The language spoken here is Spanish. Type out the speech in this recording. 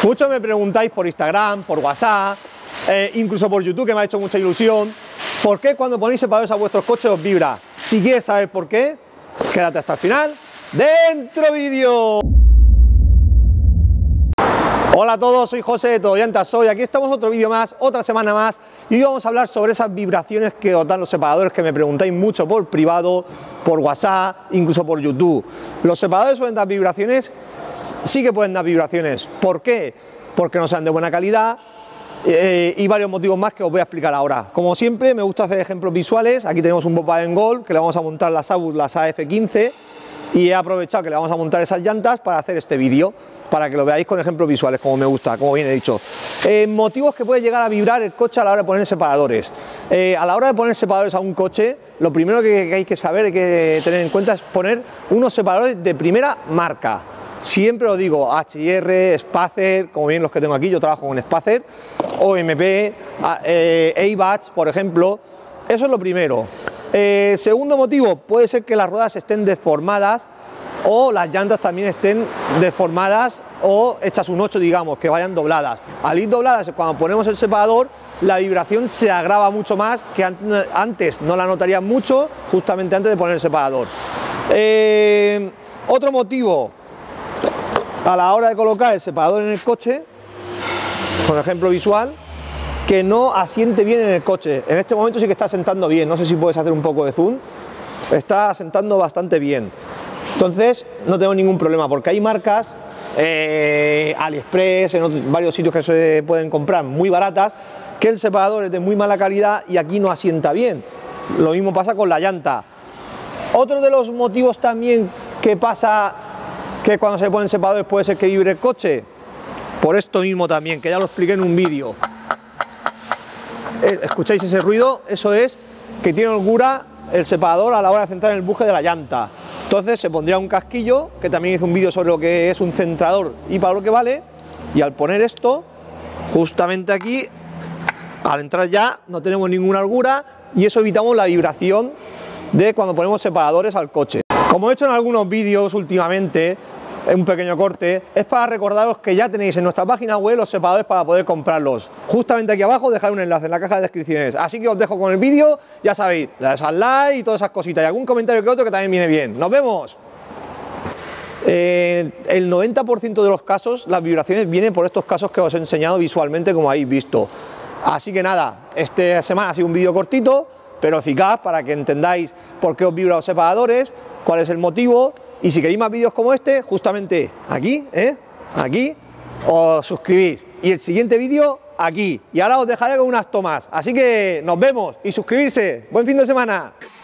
Muchos me preguntáis por Instagram, por WhatsApp, incluso por YouTube, que me ha hecho mucha ilusión, ¿por qué cuando ponéis separadores a vuestros coches os vibra? Si quieres saber por qué, quédate hasta el final. ¡Dentro vídeo! Hola a todos, soy José de Todo Llantas Soy. Aquí estamos otro vídeo más, otra semana más, y hoy vamos a hablar sobre esas vibraciones que os dan los separadores, que me preguntáis mucho por privado, por WhatsApp, incluso por YouTube. ¿Los separadores suelen dar vibraciones? Sí que pueden dar vibraciones. ¿Por qué? Porque no sean de buena calidad y varios motivos más que os voy a explicar ahora. Como siempre, me gusta hacer ejemplos visuales. Aquí tenemos un Volkswagen Golf que le vamos a montar las ABUS, las AF15, y he aprovechado que le vamos a montar esas llantas para hacer este vídeo, para que lo veáis con ejemplos visuales, como me gusta, como bien he dicho. Motivos que puede llegar a vibrar el coche a la hora de poner separadores. A la hora de poner separadores a un coche, lo primero que hay que saber, hay que tener en cuenta, es poner unos separadores de primera marca. Siempre lo digo, H&R, Spacer, como bien los que tengo aquí, yo trabajo con Spacer, OMP, ABATS, por ejemplo. Eso es lo primero. Segundo motivo, puede ser que las ruedas estén deformadas o las llantas también estén deformadas o hechas un 8, digamos, que vayan dobladas. Al ir dobladas, cuando ponemos el separador, la vibración se agrava mucho más, que antes no la notarías mucho, justamente antes de poner el separador. Otro motivo, a la hora de colocar el separador en el coche, con ejemplo visual, que no asiente bien en el coche. En este momento sí que está asentando bien, no sé si puedes hacer un poco de zoom, está asentando bastante bien. Entonces no tengo ningún problema, porque hay marcas, AliExpress, en varios sitios que se pueden comprar muy baratas, que el separador es de muy mala calidad y aquí no asienta bien. Lo mismo pasa con la llanta. Otro de los motivos también que pasa, que cuando se ponen separadores puede ser que vibre el coche, por esto mismo también, que ya lo expliqué en un vídeo. ¿Escucháis ese ruido? Eso es que tiene holgura el separador a la hora de centrar en el buje de la llanta. Entonces se pondría un casquillo, que también hice un vídeo sobre lo que es un centrador y para lo que vale, y al poner esto, justamente aquí, al entrar ya no tenemos ninguna holgura y eso evitamos la vibración de cuando ponemos separadores al coche. Como he hecho en algunos vídeos últimamente, un pequeño corte, es para recordaros que ya tenéis en nuestra página web los separadores para poder comprarlos. Justamente aquí abajo dejar un enlace en la caja de descripciones. Así que os dejo con el vídeo, ya sabéis, le das al like y todas esas cositas, y algún comentario que otro que también viene bien. ¡Nos vemos! El 90% de los casos, las vibraciones vienen por estos casos que os he enseñado visualmente, como habéis visto. Así que nada, esta semana ha sido un vídeo cortito, pero eficaz, para que entendáis por qué os vibran los separadores, cuál es el motivo. Y si queréis más vídeos como este, justamente aquí, aquí, os suscribís. Y el siguiente vídeo, aquí. Y ahora os dejaré con unas tomas. Así que nos vemos y suscribirse. ¡Buen fin de semana!